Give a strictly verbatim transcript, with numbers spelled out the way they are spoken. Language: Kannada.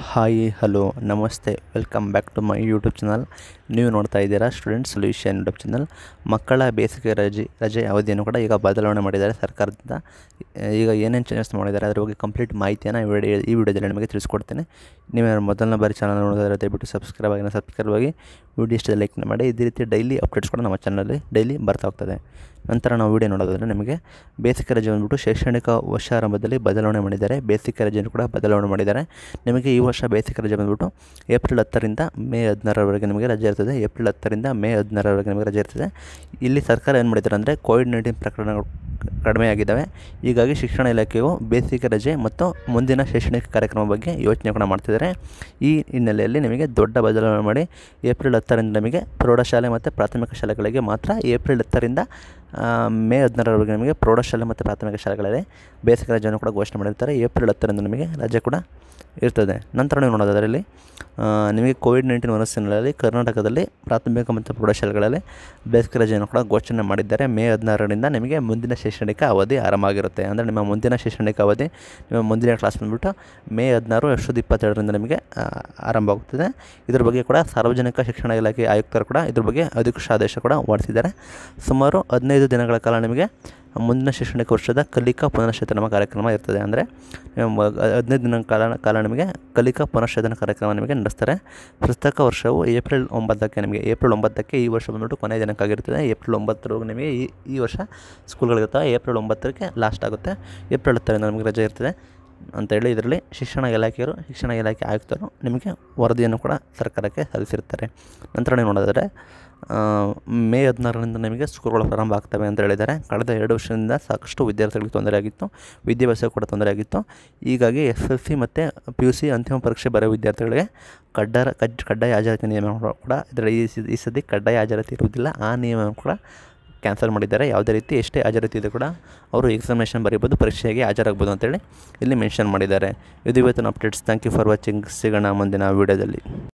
ಹಾಯ್ ಹಲೋ ನಮಸ್ತೆ welcome back to my YouTube channel. ನೀವು ನೋಡ್ತಾ ಇದ್ದೀರಾ ಸ್ಟೂಡೆಂಟ್ ಸೊಲ್ಯೂಷನ್ ಯೂಟ್ಯೂಬ್ ಚಾನಲ್. ಮಕ್ಕಳ ಬೇಸಿಗೆ ರಜೆ ರಜೆ ಅವಧಿಯನ್ನು ಕೂಡ ಈಗ ಬದಲಾವಣೆ ಮಾಡಿದ್ದಾರೆ ಸರ್ಕಾರದಿಂದ. ಈಗ ಏನೇನು ಚೇಂಜಸ್ ಮಾಡಿದ್ದಾರೆ ಅದ್ರ ಬಗ್ಗೆ ಕಂಪ್ಲೀಟ್ ಮಾಹಿತಿಯನ್ನು ಈ ವಿಡಿಯೋ ಈ ವಿಡಿಯೋದಲ್ಲಿ ನಿಮಗೆ ತಿಳಿಸ್ಕೊಡ್ತೇನೆ. ನೀವು ಮೊದಲನೇ ಬಾರಿ ಚಾನಲ್ ನೋಡಿದ್ರೆ ದಯವಿಟ್ಟು ಸಬ್ಸ್ಕ್ರೈಬ್ ಆಗಿ ಸಬ್ಸ್ಕ್ರೈಬ್ ಆಗಿ ವಿಡಿಯೋ ಇಷ್ಟ ಲೈಕ್ ಮಾಡಿ. ಇದೇ ರೀತಿ ಡೈಲಿ ಅಪ್ಡೇಟ್ಸ್ ಕೂಡ ನಮ್ಮ ಚಾನಲಲ್ಲಿ ಡೈಲಿ ಬರ್ತಾ ಹೋಗ್ತದೆ. ನಂತರ ನಾವು ವಿಡಿಯೋ ನೋಡೋದಾದರೆ ನಿಮಗೆ ಬೇಸಿಗೆ ರಜೆ ಬಂದುಬಿಟ್ಟು ಶೈಕ್ಷಣಿಕ ವರ್ಷ ಆರಂಭದಲ್ಲಿ ಬದಲಾವಣೆ ಮಾಡಿದ್ದಾರೆ. ಬೇಸಿಗೆ ರಜೆಯನ್ನು ಕೂಡ ಬದಲಾವಣೆ ಮಾಡಿದ್ದಾರೆ. ನಿಮಗೆ ಈ ವರ್ಷ ಬೇಸಿಗೆ ರಜೆ ಬಂದುಬಿಟ್ಟು ಏಪ್ರಿಲ್ ಹತ್ತರಿಂದ ಮೇ ಹದಿನಾರರವರೆಗೆ ನಿಮಗೆ ರಜೆ ಇರ್ತದೆ. ಏಪ್ರಿಲ್ ಹತ್ತರಿಂದ ಮೇ ಹದಿನಾರರವರೆಗೆ ನಿಮಗೆ ರಜೆ ಇರ್ತದೆ. ಇಲ್ಲಿ ಸರ್ಕಾರ ಏನು ಮಾಡಿದ್ದಾರೆ ಅಂದರೆ ಕೋವಿಡ್ ನೈನ್ಟೀನ್ ಪ್ರಕರಣಗಳು ಕಡಿಮೆ ಆಗಿದ್ದಾವೆ. ಹೀಗಾಗಿ ಶಿಕ್ಷಣ ಇಲಾಖೆಯು ಬೇಸಿಗೆ ರಜೆ ಮತ್ತು ಮುಂದಿನ ಶೈಕ್ಷಣಿಕ ಕಾರ್ಯಕ್ರಮ ಬಗ್ಗೆ ಯೋಚನೆ ಕೂಡ ಮಾಡ್ತಿದ್ದಾರೆ. ಈ ಹಿನ್ನೆಲೆಯಲ್ಲಿ ನಿಮಗೆ ದೊಡ್ಡ ಬದಲಾವಣೆ ಮಾಡಿ ಏಪ್ರಿಲ್ ಹತ್ತರಿಂದ ನಮಗೆ ಪ್ರೌಢಶಾಲೆ ಮತ್ತು ಪ್ರಾಥಮಿಕ ಶಾಲೆಗಳಿಗೆ ಮಾತ್ರ ಏಪ್ರಿಲ್ ಹತ್ತರಿಂದ ಮೇ ಹದಿನಾರರವರೆಗೆ ನಿಮಗೆ ಪ್ರೌಢಶಾಲೆ ಮತ್ತು ಪ್ರಾಥಮಿಕ ಶಾಲೆಗಳಲ್ಲಿ ಬೇಸಿಗೆ ರಜೆಯನ್ನು ಕೂಡ ಘೋಷಣೆ ಮಾಡಿರ್ತಾರೆ. ಏಪ್ರಿಲ್ ಹತ್ತರಿಂದ ನಿಮಗೆ ರಜೆ ಕೂಡ ಇರ್ತದೆ. ನಂತರ ನೀವು ನೋಡೋದಾದರೆ ನಿಮಗೆ ಕೋವಿಡ್ ನೈನ್ಟೀನ್ ವೈರಸ್ ಹಿನ್ನೆಲೆಯಲ್ಲಿ ಕರ್ನಾಟಕದಲ್ಲಿ ಪ್ರಾಥಮಿಕ ಮತ್ತು ಪ್ರೌಢಶಾಲೆಗಳಲ್ಲಿ ಬೇಸಿಗೆ ರಜೆಯನ್ನು ಕೂಡ ಘೋಷಣೆ ಮಾಡಿದ್ದಾರೆ. ಮೇ ಹದಿನಾರರಿಂದ ನಿಮಗೆ ಮುಂದಿನ ಶೈಕ್ಷಣಿಕ ಅವಧಿ ಆರಂಭ ಆಗಿರುತ್ತೆ. ಅಂದರೆ ನಿಮ್ಮ ಮುಂದಿನ ಶೈಕ್ಷಣಿಕ ಅವಧಿ ನಿಮ್ಮ ಮುಂದಿನ ಕ್ಲಾಸ್ ಬಂದುಬಿಟ್ಟು ಮೇ ಹದಿನಾರು ಎರಡು ಸಾವಿರದ ಇಪ್ಪತ್ತೆರಡರಿಂದ ನಿಮಗೆ ಆರಂಭ ಆಗುತ್ತದೆ. ಇದ್ರ ಬಗ್ಗೆ ಕೂಡ ಸಾರ್ವಜನಿಕ ಶಿಕ್ಷಣ ಇಲಾಖೆ ಆಯುಕ್ತರು ಕೂಡ ಇದ್ರ ಬಗ್ಗೆ ಅಧಿಕೃತ ಆದೇಶ ಕೂಡ ಹೊರಡಿಸಿದ್ದಾರೆ. ಸುಮಾರು ಹದಿನೈದು ದಿನಗಳ ಕಾಲ ನಿಮಗೆ ಮುಂದಿನ ಶೈಕ್ಷಣಿಕ ವರ್ಷದ ಕಲಿಕಾ ಪುನಶ್ಚೇತನ ಕಾರ್ಯಕ್ರಮ ಇರ್ತದೆ. ಅಂದರೆ ಹದಿನೈದು ದಿನ ಕಾಲ ಕಾಲ ನಿಮಗೆ ಕಲಿಕಾ ಪುನಶ್ಚೇತನ ಕಾರ್ಯಕ್ರಮ ನಿಮಗೆ ನಡೆಸ್ತಾರೆ. ಪ್ರಸಕ್ತ ವರ್ಷವು ಏಪ್ರಿಲ್ ಒಂಬತ್ತಕ್ಕೆ ನಿಮಗೆ ಏಪ್ರಿಲ್ ಒಂಬತ್ತಕ್ಕೆ ಈ ವರ್ಷ ಬಂದುಬಿಟ್ಟು ಕೊನೆಯ ದಿನಕ್ಕಾಗಿರ್ತದೆ. ಏಪ್ರಿಲ್ ಒಂಬತ್ತರವರೆಗೆ ನಿಮಗೆ ಈ ಈ ವರ್ಷ ಸ್ಕೂಲ್ಗಳಿರ್ತವೆ. ಏಪ್ರಿಲ್ ಒಂಬತ್ತಕ್ಕೆ ಲಾಸ್ಟ್ ಆಗುತ್ತೆ. ಏಪ್ರಿಲ್ ಹತ್ತರಿಂದ ನಮಗೆ ರಜೆ ಇರ್ತದೆ ಅಂತೇಳಿ ಇದರಲ್ಲಿ ಶಿಕ್ಷಣ ಇಲಾಖೆಯವರು ಶಿಕ್ಷಣ ಇಲಾಖೆ ಆಯುಕ್ತರು ನಿಮಗೆ ವರದಿಯನ್ನು ಕೂಡ ಸರ್ಕಾರಕ್ಕೆ ಸಲ್ಲಿಸಿರ್ತಾರೆ. ನಂತರ ನೀವು ನೋಡಿದರೆ ಮೇ ಹದಿನಾರರಿಂದ ನಿಮಗೆ ಸ್ಕೂಲ್ಗಳು ಪ್ರಾರಂಭ ಆಗ್ತವೆ ಅಂತ ಹೇಳಿದ್ದಾರೆ. ಕಳೆದ ಎರಡು ವರ್ಷದಿಂದ ಸಾಕಷ್ಟು ವಿದ್ಯಾರ್ಥಿಗಳಿಗೆ ತೊಂದರೆ ಆಗಿತ್ತು, ವಿದ್ಯಾಭ್ಯಾಸ ಕೂಡ ತೊಂದರೆ ಆಗಿತ್ತು. ಹೀಗಾಗಿ ಎಸ್ ಎಲ್ ಸಿ ಮತ್ತು ಪಿ ಯು ಸಿ ಅಂತಿಮ ಪರೀಕ್ಷೆ ಬರೋ ವಿದ್ಯಾರ್ಥಿಗಳಿಗೆ ಕಡ್ಡಾಯ ಕಡ್ ಕಡ್ಡಾಯ ಹಾಜರಾತಿ ನಿಯಮ ಕೂಡ ಇದರಲ್ಲಿ ಈ ಈ ಸದ್ಯ ಕಡ್ಡಾಯ ಹಾಜರಾತಿ ಇರುವುದಿಲ್ಲ. ಆ ನಿಯಮವನ್ನು ಕೂಡ ಕ್ಯಾನ್ಸಲ್ ಮಾಡಿದ್ದಾರೆ. ಯಾವುದೇ ರೀತಿ ಎಷ್ಟೇ ಹಾಜರಾತಿ ಇದೆ ಕೂಡ ಅವರು ಎಕ್ಸಾಮಿನೇಷನ್ ಬರೀಬೋದು, ಪರೀಕ್ಷೆಗೆ ಹಾಜರಾಗ್ಬೋದು ಅಂತೇಳಿ ಇಲ್ಲಿ ಮೆನ್ಷನ್ ಮಾಡಿದ್ದಾರೆ. ಇದು ಇವತ್ತಿನ updates. Thank you for watching. ಸಿಗೋಣ ಮುಂದಿನ ವೀಡಿಯೋದಲ್ಲಿ.